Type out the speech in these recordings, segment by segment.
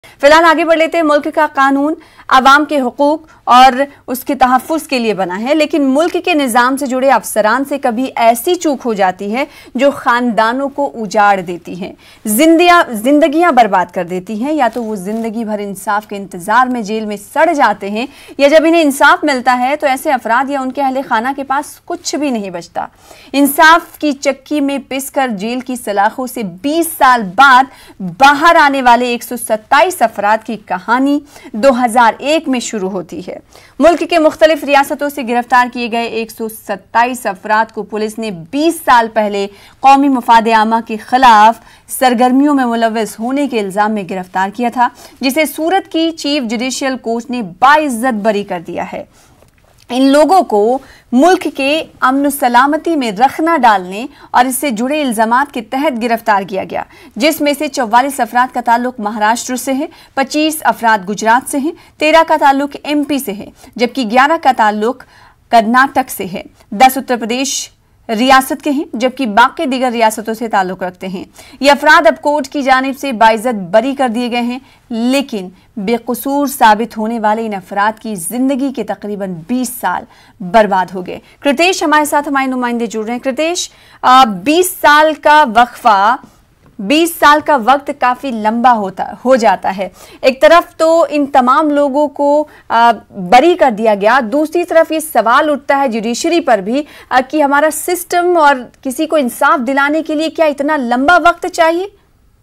फिलहाल आगे बढ़ लेते हैं। मुल्क का कानून आवाम के हुकूक और उसके तहफ़्फ़ुज़ के लिए बना है, लेकिन मुल्क के निज़ाम से जुड़े अफसरान से कभी ऐसी चूक हो जाती है जो ख़ानदानों को उजाड़ देती है, जिंदगियां बर्बाद कर देती हैं। या तो वो जिंदगी भर इंसाफ के इंतजार में जेल में सड़ जाते हैं, या जब इन्हें इंसाफ मिलता है तो ऐसे अफराद या उनके अहले खाना के पास कुछ भी नहीं बचता। इंसाफ की चक्की में पिसकर जेल की सलाखों से 20 साल बाद बाहर आने वाले 127 अफराद की कहानी 2001 में शुरू होती है। मुल्क के मुख्तलिफ रियासतों से गिरफ्तार किए गए 127 अफराद को पुलिस ने 20 साल पहले कौमी मफाद आमा के खिलाफ सरगर्मियों में मुलव्वस होने के इल्जाम में गिरफ्तार किया था, जिसे सूरत की चीफ जुडिशियल कोर्ट ने बाइज्जत बरी कर दिया है। इन लोगों को मुल्क के अमन सलामती में रखना डालने और इससे जुड़े इल्जामात के तहत गिरफ्तार किया गया, जिसमें से 44 अफराद का ताल्लुक महाराष्ट्र से है, 25 अफराद गुजरात से हैं, 13 का ताल्लुक MP से है, जबकि 11 का ताल्लुक कर्नाटक से है, 10 उत्तर प्रदेश रियासत के हैं, जबकि बाकी दीगर रियासतों से ताल्लुक रखते हैं। ये अफराद अब कोर्ट की जानिब से बाइज्जत बरी कर दिए गए हैं, लेकिन बेकसूर साबित होने वाले इन अफराद की जिंदगी के तकरीबन 20 साल बर्बाद हो गए। कृतेश हमारे साथ हमारे नुमाइंदे जुड़ रहे हैं। कृतेश, 20 साल का वक्फा, 20 साल का वक्त काफी लंबा हो जाता है। एक तरफ तो इन तमाम लोगों को बरी कर दिया गया, दूसरी तरफ ये सवाल उठता है जुडिशरी पर भी कि हमारा सिस्टम और किसी को इंसाफ दिलाने के लिए क्या इतना लंबा वक्त चाहिए?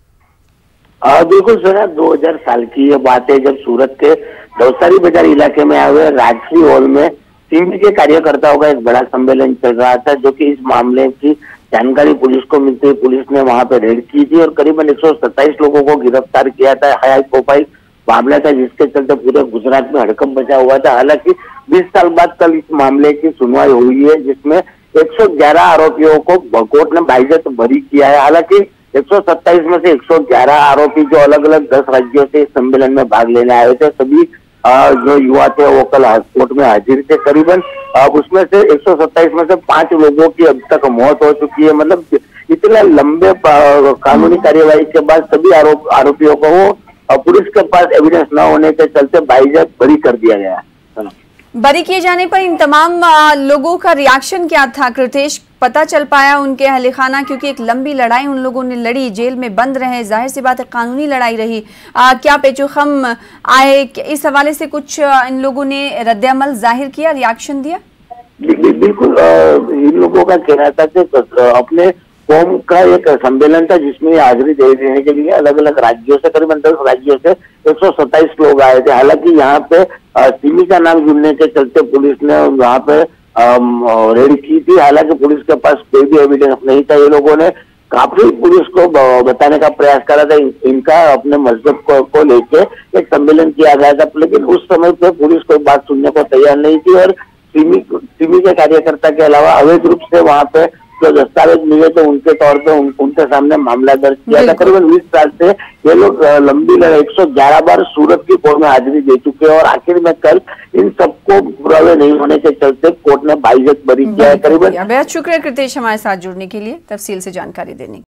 बिल्कुल सर, 2000 साल की ये बात है जब सूरत के दौसारी बाजार इलाके में आए हुए राजश्री हॉल में सिमी के कार्यकर्ताओं का एक बड़ा सम्मेलन चल रहा था, जो कि इस मामले की जानकारी पुलिस को मिलती है। पुलिस ने वहां पे रेड की थी और करीबन 127 लोगों को गिरफ्तार किया था। हाई प्रोफाइल मामला था, जिसके चलते पूरे गुजरात में हड़कंप मचा हुआ था। हालांकि 20 साल बाद कल इस मामले की सुनवाई हुई है, जिसमें 111 आरोपियों को कोर्ट ने बाइज्जत बरी किया है। हालांकि 127 में से 111 आरोपी जो अलग अलग 10 राज्यों से इस सम्मेलन में भाग लेने आए थे, सभी जो युवा थे वो कल कोर्ट में हाजिर थे। करीबन उसमें से 127 में से 5 लोगों की अब तक मौत हो चुकी है। मतलब इतने लंबे कानूनी कार्यवाही के बाद सभी आरोपियों को पुलिस के पास एविडेंस न होने के चलते बाइज्जत बरी कर दिया गया। बरी किए जाने पर इन तमाम लोगों का रिएक्शन क्या था कृतेश? पता चल पाया उनके अहले खाना, क्योंकि एक लंबी लड़ाई उन लोगों ने लड़ी, जेल में बंद रहे, जाहिर सी बात है कानूनी लड़ाई रही। क्या पेचोखम आए, इस हवाले से कुछ इन लोगों ने रद्द-ए-अमल जाहिर किया, रिएक्शन दिया? बिल्कुल, इन लोगों का कहना था कि अपने कौम का एक सम्मेलन था, जिसमें हाजिरी दे देने के लिए अलग अलग राज्यों से, करीबन 10 राज्यों से 127 लोग आए थे। हालांकि यहाँ पे सिमी का नाम जुड़ने के चलते पुलिस ने वहाँ पे रेड की थी। हालांकि पुलिस के पास कोई भी एविडेंस नहीं था। ये लोगों ने काफी पुलिस को बताने का प्रयास करा था, इनका अपने मजहब को लेके एक सम्मेलन किया गया था, लेकिन उस समय पे पुलिस कोई बात सुनने को तैयार नहीं थी। और सिमी के कार्यकर्ता के अलावा अवैध रूप से वहाँ पे जो दस्तावेज मिले थे, उनके तौर पे उनके सामने मामला दर्ज किया था। करीबन 20 साल से ये लोग लंबी लड़ाई 111 बार सूरत की कोर्ट में हाजिरी दे चुके हैं, और आखिर में कल इन सबको पुरावे नहीं होने के चलते कोर्ट ने बाइज्जत बरी किया है। करीबन बेहद शुक्रिया कृतेश हमारे साथ जुड़ने के लिए, तफसील से जानकारी देने